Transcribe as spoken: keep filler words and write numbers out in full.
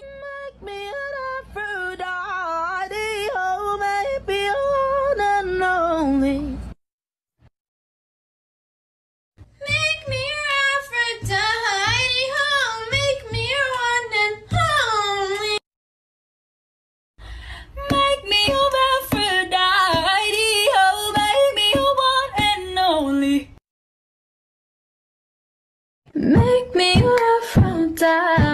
Make me an Aphrodite, oh baby, one and only. Make me your Aphrodite, oh, make me your one and only. Make me your Aphrodite, oh baby, your one and only. Make me your Aphrodite.